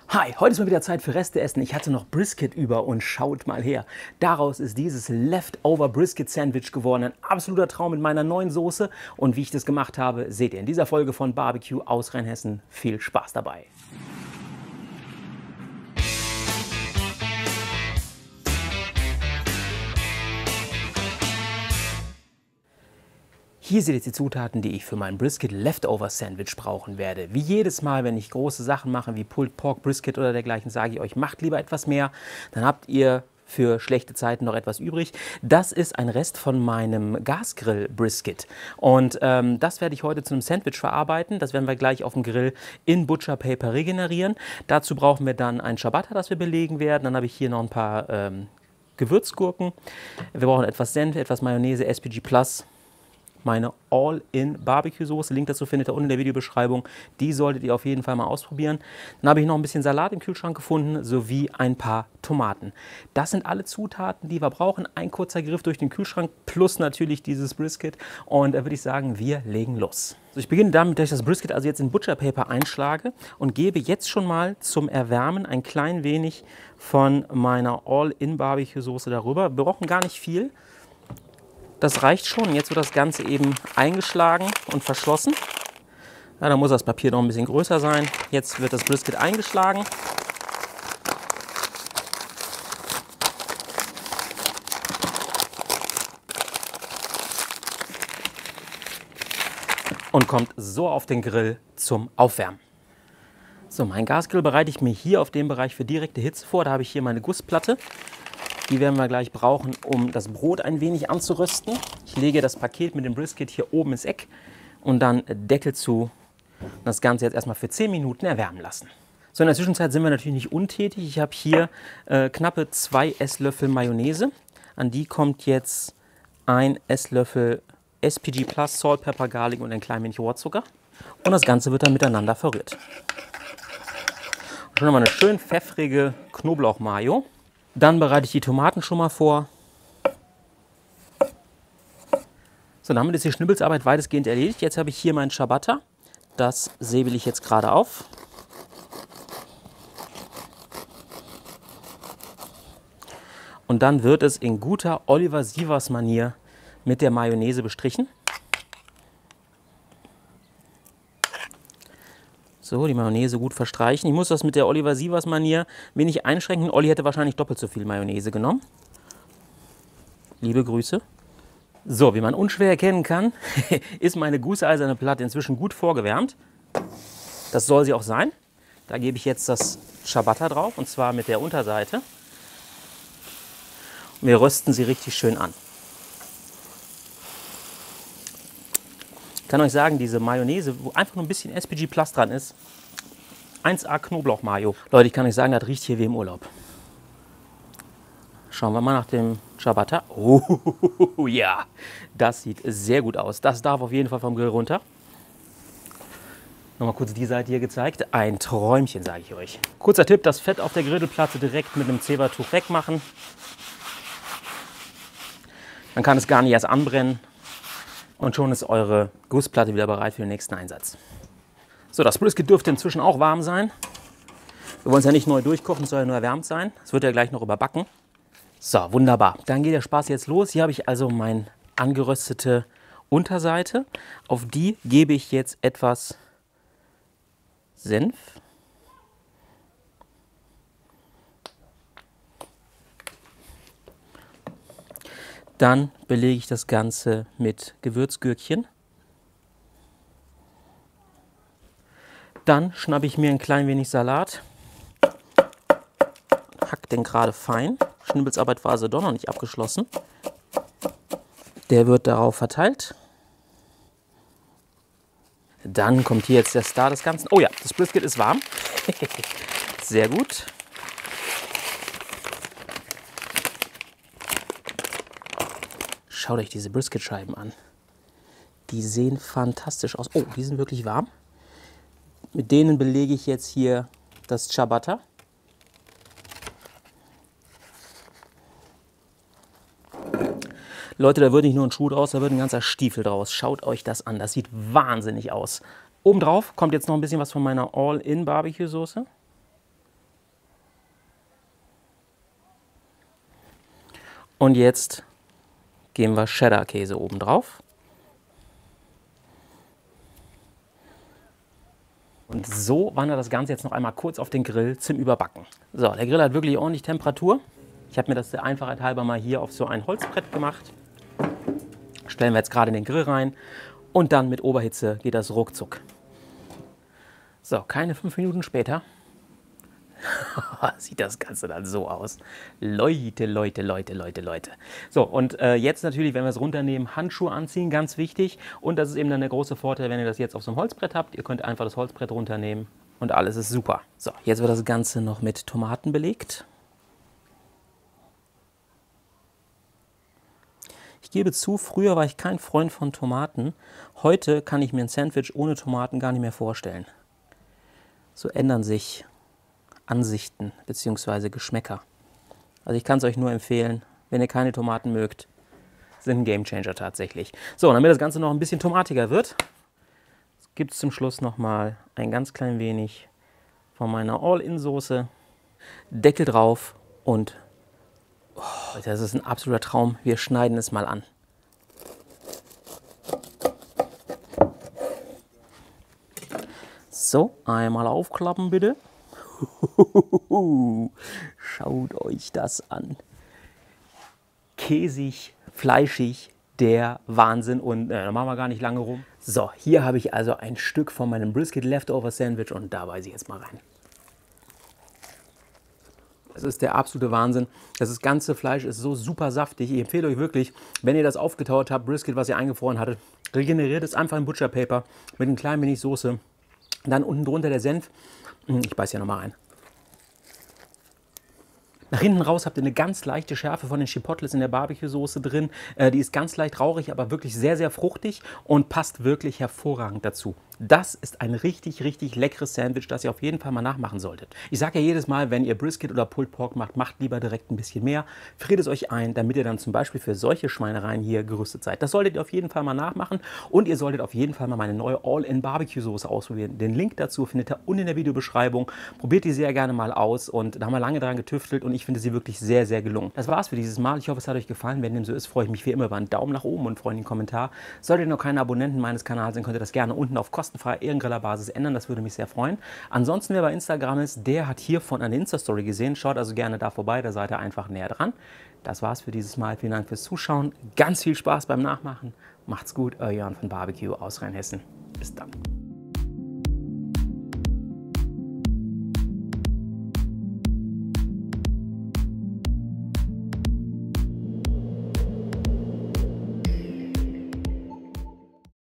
Hi, heute ist mal wieder Zeit für Reste essen. Ich hatte noch Brisket über und schaut mal her. Daraus ist dieses Leftover Brisket Sandwich geworden. Ein absoluter Traum mit meiner neuen Soße. Und wie ich das gemacht habe, seht ihr in dieser Folge von Barbecue aus Rheinhessen. Viel Spaß dabei. Hier seht ihr jetzt die Zutaten, die ich für mein Brisket Leftover Sandwich brauchen werde. Wie jedes Mal, wenn ich große Sachen mache, wie Pulled Pork Brisket oder dergleichen, sage ich euch, macht lieber etwas mehr. Dann habt ihr für schlechte Zeiten noch etwas übrig. Das ist ein Rest von meinem Gasgrill Brisket. Und das werde ich heute zu einem Sandwich verarbeiten. Das werden wir gleich auf dem Grill in Butcher Paper regenerieren. Dazu brauchen wir dann ein Ciabatta, das wir belegen werden. Dann habe ich hier noch ein paar Gewürzgurken. Wir brauchen etwas Senf, etwas Mayonnaise, SPG Plus. Meine All-in-Barbecue-Soße, Link dazu findet ihr unten in der Videobeschreibung. Die solltet ihr auf jeden Fall mal ausprobieren. Dann habe ich noch ein bisschen Salat im Kühlschrank gefunden, sowie ein paar Tomaten. Das sind alle Zutaten, die wir brauchen. Ein kurzer Griff durch den Kühlschrank plus natürlich dieses Brisket. Und da würde ich sagen, wir legen los. Also ich beginne damit, dass ich das Brisket also jetzt in Butcher Paper einschlage und gebe jetzt schon mal zum Erwärmen ein klein wenig von meiner All-in-Barbecue-Soße darüber. Wir brauchen gar nicht viel. Das reicht schon. Jetzt wird das Ganze eben eingeschlagen und verschlossen. Ja, da muss das Papier noch ein bisschen größer sein. Jetzt wird das Brisket eingeschlagen. Und kommt so auf den Grill zum Aufwärmen. So, mein Gasgrill bereite ich mir hier auf dem Bereich für direkte Hitze vor. Da habe ich hier meine Gussplatte. Die werden wir gleich brauchen, um das Brot ein wenig anzurösten. Ich lege das Paket mit dem Brisket hier oben ins Eck und dann Deckel zu. Das Ganze jetzt erstmal für 10 Minuten erwärmen lassen. So, in der Zwischenzeit sind wir natürlich nicht untätig. Ich habe hier knappe 2 Esslöffel Mayonnaise. An die kommt jetzt ein Esslöffel SPG Plus, Salt, Pepper, Garlic und ein klein wenig Rohrzucker. Und das Ganze wird dann miteinander verrührt. Und schon mal eine schön pfeffrige Knoblauch-Mayo. Dann bereite ich die Tomaten schon mal vor. So, damit ist die Schnibbelsarbeit weitestgehend erledigt. Jetzt habe ich hier mein Ciabatta. Das säbel ich jetzt gerade auf. Und dann wird es in guter Oliver Sievers Manier mit der Mayonnaise bestrichen. So, die Mayonnaise gut verstreichen. Ich muss das mit der Oliver Sievers Manier wenig einschränken. Olli hätte wahrscheinlich doppelt so viel Mayonnaise genommen. Liebe Grüße. So, wie man unschwer erkennen kann, ist meine gusseiserne Platte inzwischen gut vorgewärmt. Das soll sie auch sein. Da gebe ich jetzt das Ciabatta drauf, und zwar mit der Unterseite. Und wir rösten sie richtig schön an. Ich kann euch sagen, diese Mayonnaise, wo einfach nur ein bisschen SPG Plus dran ist, 1A Knoblauch-Mayo. Leute, ich kann euch sagen, das riecht hier wie im Urlaub. Schauen wir mal nach dem Ciabatta. Oh ja, das sieht sehr gut aus. Das darf auf jeden Fall vom Grill runter. Nochmal kurz die Seite hier gezeigt. Ein Träumchen, sage ich euch. Kurzer Tipp, das Fett auf der Grillplatte direkt mit einem Zebertuch wegmachen. Dann kann es gar nicht erst anbrennen. Und schon ist eure Gussplatte wieder bereit für den nächsten Einsatz. So, das Brisket dürfte inzwischen auch warm sein. Wir wollen es ja nicht neu durchkochen, es soll ja nur erwärmt sein. Es wird ja gleich noch überbacken. So, wunderbar. Dann geht der Spaß jetzt los. Hier habe ich also meine angeröstete Unterseite. Auf die gebe ich jetzt etwas Senf. Dann belege ich das Ganze mit Gewürzgürkchen. Dann schnappe ich mir ein klein wenig Salat, hack den gerade fein. Schnibbelsarbeit war also doch noch nicht abgeschlossen. Der wird darauf verteilt. Dann kommt hier jetzt der Star des Ganzen. Oh ja, das Brisket ist warm. Sehr gut. Schaut euch diese Brisket-Scheiben an. Die sehen fantastisch aus. Oh, die sind wirklich warm. Mit denen belege ich jetzt hier das Ciabatta. Leute, da wird nicht nur ein Schuh draus, da wird ein ganzer Stiefel draus. Schaut euch das an, das sieht wahnsinnig aus. Obendrauf kommt jetzt noch ein bisschen was von meiner All-in Barbecue Soße. Und jetzt geben wir Cheddar-Käse oben drauf. Und so wandert das Ganze jetzt noch einmal kurz auf den Grill zum Überbacken. So, der Grill hat wirklich ordentlich Temperatur. Ich habe mir das der Einfachheit halber mal hier auf so ein Holzbrett gemacht. Stellen wir jetzt gerade in den Grill rein und dann mit Oberhitze geht das ruckzuck. So, keine 5 Minuten später sieht das Ganze dann so aus. Leute. So, und jetzt natürlich, wenn wir es runternehmen, Handschuhe anziehen, ganz wichtig. Und das ist eben dann der große Vorteil, wenn ihr das jetzt auf so einem Holzbrett habt. Ihr könnt einfach das Holzbrett runternehmen und alles ist super. So, jetzt wird das Ganze noch mit Tomaten belegt. Ich gebe zu, früher war ich kein Freund von Tomaten. Heute kann ich mir ein Sandwich ohne Tomaten gar nicht mehr vorstellen. So ändern sich Ansichten bzw. Geschmäcker. Also ich kann es euch nur empfehlen, wenn ihr keine Tomaten mögt, sind ein Gamechanger tatsächlich. So, und damit das Ganze noch ein bisschen tomatiger wird, gibt es zum Schluss nochmal ein ganz klein wenig von meiner All-In-Soße. Deckel drauf und das ist ein absoluter Traum. Wir schneiden es mal an. So, einmal aufklappen bitte. Schaut euch das an. Käsig, fleischig, der Wahnsinn. Und da machen wir gar nicht lange rum. So, hier habe ich also ein Stück von meinem Brisket Leftover Sandwich und da beiße ich jetzt mal rein. Das ist der absolute Wahnsinn. Das ganze Fleisch ist so super saftig. Ich empfehle euch wirklich, wenn ihr das aufgetaut habt, Brisket, was ihr eingefroren hattet, regeneriert es einfach in Butcher Paper mit ein klein wenig Soße. Dann unten drunter der Senf. Ich beiße ja nochmal rein. Nach hinten raus habt ihr eine ganz leichte Schärfe von den Chipotles in der Barbecue-Soße drin. Die ist ganz leicht rauchig, aber wirklich sehr, sehr fruchtig und passt wirklich hervorragend dazu. Das ist ein richtig, richtig leckeres Sandwich, das ihr auf jeden Fall mal nachmachen solltet. Ich sage ja jedes Mal, wenn ihr Brisket oder Pulled Pork macht, macht lieber direkt ein bisschen mehr. Friert es euch ein, damit ihr dann zum Beispiel für solche Schweinereien hier gerüstet seid. Das solltet ihr auf jeden Fall mal nachmachen und ihr solltet auf jeden Fall mal meine neue All-in-Barbecue-Soße ausprobieren. Den Link dazu findet ihr unten in der Videobeschreibung. Probiert die sehr gerne mal aus und da haben wir lange dran getüftelt und ich finde sie wirklich sehr, sehr gelungen. Das war's für dieses Mal. Ich hoffe, es hat euch gefallen. Wenn dem so ist, freue ich mich wie immer über einen Daumen nach oben und freue mich einen Kommentar. Solltet ihr noch keine Abonnenten meines Kanals sind, könnt ihr das gerne unten auf kostenfreier Ehrengriller-Basis ändern. Das würde mich sehr freuen. Ansonsten, wer bei Instagram ist, der hat hiervon eine Insta-Story gesehen. Schaut also gerne da vorbei. Da seid ihr einfach näher dran. Das war's für dieses Mal. Vielen Dank fürs Zuschauen. Ganz viel Spaß beim Nachmachen. Macht's gut. Euer Jan von Barbecue aus Rheinhessen. Bis dann.